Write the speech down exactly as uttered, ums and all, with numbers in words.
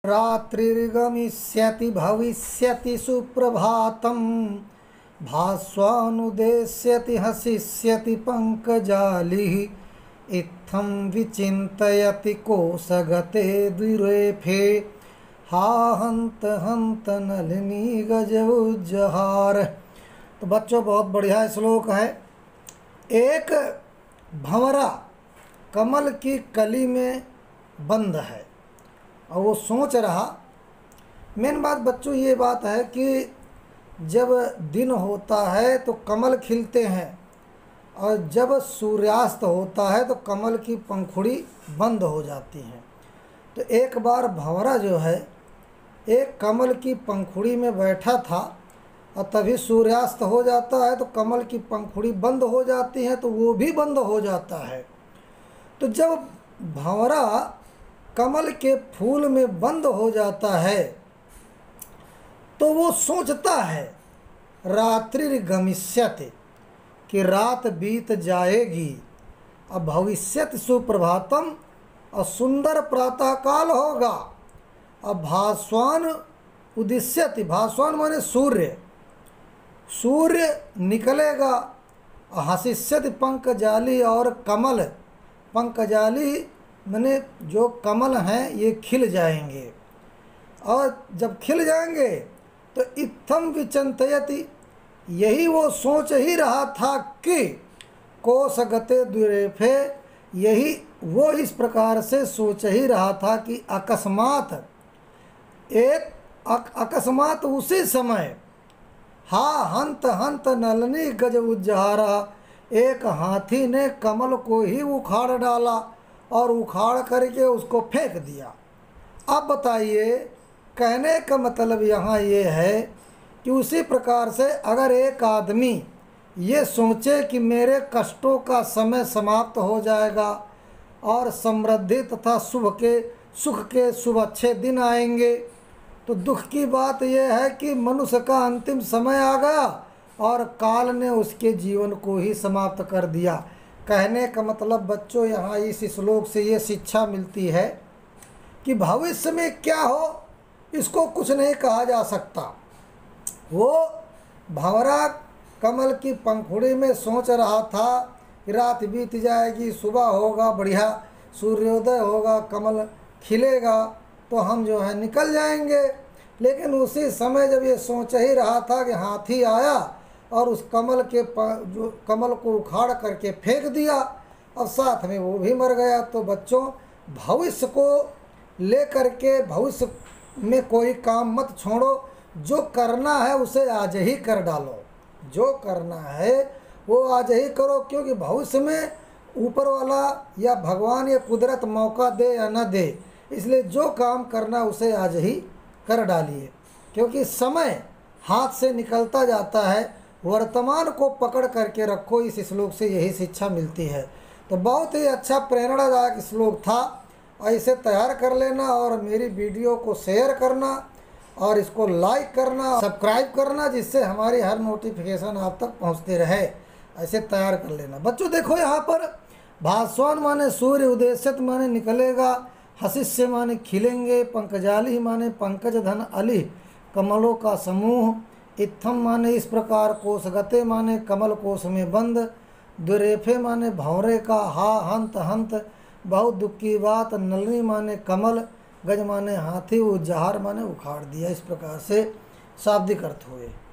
रात्रिर्गमिष्यति भविष्यति सुप्रभातम् भास्वानुदेश्यति हसिष्यति पंकजालिः इत्थं विचिन्तयति कोशगते द्विरेफे हा हंत हंत नलिनी गजउज्जहार। तो बच्चों बहुत बढ़िया श्लोक है। एक भंवरा कमल की कली में बंद है और वो सोच रहा। मेन बात बच्चों ये बात है कि जब दिन होता है तो कमल खिलते हैं और जब सूर्यास्त होता है तो कमल की पंखुड़ी बंद हो जाती हैं। तो एक बार भंवरा जो है एक कमल की पंखुड़ी में बैठा था और तभी सूर्यास्त हो जाता है तो कमल की पंखुड़ी बंद हो जाती है, तो वो भी बंद हो जाता है। तो जब भंवरा कमल के फूल में बंद हो जाता है तो वो सोचता है रात्रिर्गमिष्यति कि रात बीत जाएगी, अब भविष्यति सुप्रभातम और सुंदर प्रातःकाल होगा। अब भास्वान उदिष्यति, भास्वान माने सूर्य, सूर्य निकलेगा। हसिष्यति पंकजाली, और कमल, पंकजाली माने जो कमल हैं ये खिल जाएंगे, और जब खिल जाएंगे तो इत्थम विचिन्तयति, यही वो सोच ही रहा था कि कोशगते द्विरेफे, यही वो इस प्रकार से सोच ही रहा था कि अकस्मात एक अक, अकस्मात उसी समय हा हंत हंत नलनी गज उज्जहारा, एक हाथी ने कमल को ही उखाड़ डाला और उखाड़ करके उसको फेंक दिया। अब बताइए, कहने का मतलब यहाँ ये है कि उसी प्रकार से अगर एक आदमी ये सोचे कि मेरे कष्टों का समय समाप्त हो जाएगा और समृद्धि तथा शुभ के सुख के शुभ अच्छे दिन आएंगे, तो दुख की बात यह है कि मनुष्य का अंतिम समय आ गया और काल ने उसके जीवन को ही समाप्त कर दिया। कहने का मतलब बच्चों यहाँ इस श्लोक से ये शिक्षा मिलती है कि भविष्य में क्या हो इसको कुछ नहीं कहा जा सकता। वो भंवरा कमल की पंखुड़ी में सोच रहा था कि रात बीत जाएगी, सुबह होगा, बढ़िया सूर्योदय होगा, कमल खिलेगा तो हम जो है निकल जाएंगे। लेकिन उसी समय जब ये सोच ही रहा था कि हाथी आया और उस कमल के जो कमल को उखाड़ करके फेंक दिया और साथ में वो भी मर गया। तो बच्चों, भविष्य को लेकर के भविष्य में कोई काम मत छोड़ो, जो करना है उसे आज ही कर डालो, जो करना है वो आज ही करो, क्योंकि भविष्य में ऊपर वाला या भगवान या कुदरत मौका दे या न दे, इसलिए जो काम करना उसे आज ही कर डालिए, क्योंकि समय हाथ से निकलता जाता है। वर्तमान को पकड़ करके रखो, इस श्लोक से यही शिक्षा मिलती है। तो बहुत ही अच्छा प्रेरणादायक श्लोक था, ऐसे तैयार कर लेना और मेरी वीडियो को शेयर करना और इसको लाइक करना, सब्सक्राइब करना, जिससे हमारी हर नोटिफिकेशन आप तक पहुंचते रहे। ऐसे तैयार कर लेना। बच्चों देखो यहाँ पर भास्वान माने सूर्य, उदेश्यत माने निकलेगा, हसिष्य माने खिलेंगे, पंकजाली माने पंकज धन अली कमलों का समूह, इत्थम माने इस प्रकार, कोशगते माने कमल कोश में बंद, द्विरेफे माने भंवरे का, हा हंत हंत बहुत दुख की बात, नलिनी माने कमल, गज माने हाथी, उज्जहार माने उखाड़ दिया। इस प्रकार से शाब्दिक अर्थ हुए।